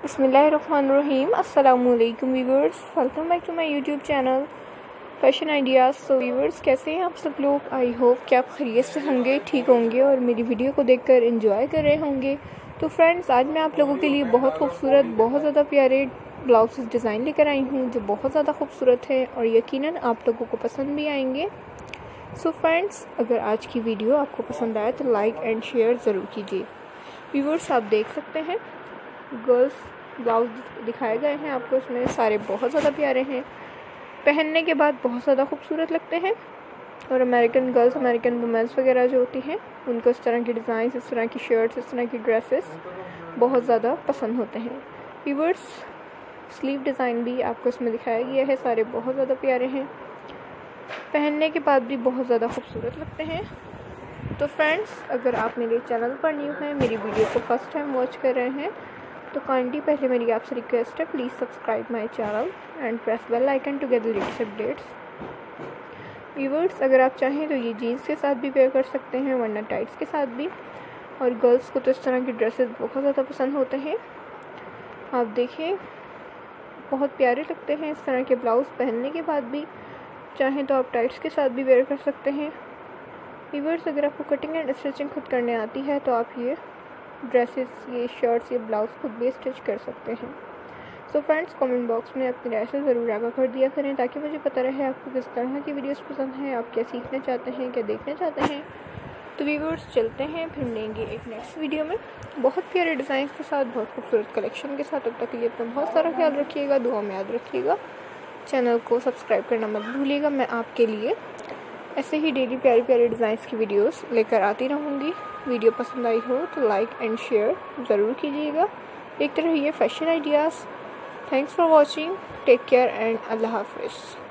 बिस्मिल्लाहिर्रहमानिर्रहीम। अस्सलामुअलैकुम viewers, welcome back to my YouTube channel Fashion Ideas. So viewers, कैसे हैं आप सब लोग? आई होप कि आप खैरियत से होंगे, ठीक होंगे और मेरी वीडियो को देखकर एंजॉय कर रहे होंगे। तो फ्रेंड्स, आज मैं आप लोगों के लिए बहुत खूबसूरत, बहुत ज़्यादा प्यारे ब्लाउजेस डिज़ाइन लेकर आई हूँ जो बहुत ज़्यादा खूबसूरत है और यकीनन आप लोगों को पसंद भी आएंगे। सो फ्रेंड्स, अगर आज की वीडियो आपको पसंद आए तो लाइक एंड शेयर ज़रूर कीजिए। व्यूअर्स, आप देख सकते हैं गर्ल्स ब्लाउज दिखाए गए हैं आपको। इसमें सारे बहुत ज़्यादा प्यारे हैं, पहनने के बाद बहुत ज़्यादा खूबसूरत लगते हैं और अमेरिकन गर्ल्स, अमेरिकन वुमेंस वगैरह जो होती हैं उनको इस तरह की डिज़ाइन, इस तरह की शर्ट्स, इस तरह की ड्रेसेस बहुत ज़्यादा पसंद होते हैं। व्यूअर्स, स्लीव डिज़ाइन भी आपको इसमें दिखाया गया है, सारे बहुत ज़्यादा प्यारे हैं, पहनने के बाद भी बहुत ज़्यादा खूबसूरत लगते हैं। तो फ्रेंड्स, अगर आप मेरे चैनल पर न्यू हैं, मेरी वीडियो को फर्स्ट टाइम वॉच कर रहे हैं तो काइंडली पहले मेरी आपसे रिक्वेस्ट है, please subscribe my channel and press bell icon to get the latest updates. Viewers, अगर आप चाहें तो ये जीन्स के साथ भी वेयर कर सकते हैं, वरना टाइट्स के साथ भी। और गर्ल्स को तो इस तरह की ड्रेसेस बहुत ज़्यादा पसंद होते हैं। आप देखिए, बहुत प्यारे लगते हैं इस तरह के ब्लाउज़ पहनने के बाद भी। चाहें तो आप टाइट्स के साथ भी वेयर कर सकते हैं। व्यूअर्स, अगर आपको कटिंग एंड स्टिचिंग खुद करने आती है तो आप ये ड्रेसेस, ये शर्ट्स, ये ब्लाउज़ खुद भी स्टिच कर सकते हैं। सो फ्रेंड्स, कमेंट बॉक्स में अपनी राय से ज़रूर आगाह कर दिया करें ताकि मुझे पता रहे आपको किस तरह की वीडियोस पसंद हैं, आप क्या सीखना चाहते हैं, क्या देखना चाहते हैं। तो व्यूअर्स, चलते हैं, फिर मिलेंगे एक नेक्स्ट वीडियो में बहुत प्यारे डिज़ाइन के साथ, बहुत खूबसूरत कलेक्शन के साथ। तब तक के लिए अपना बहुत सारा ख्याल रखिएगा, दुआ में याद रखिएगा। चैनल को सब्सक्राइब करना मत भूलिएगा। मैं आपके लिए ऐसे ही डेली प्यारी प्यारी डिज़ाइंस की वीडियोस लेकर आती रहूँगी। वीडियो पसंद आई हो तो लाइक एंड शेयर ज़रूर कीजिएगा। देखते रहिए Fashion Ideas. Thanks for watching, take care and अल्लाह हाफिज़।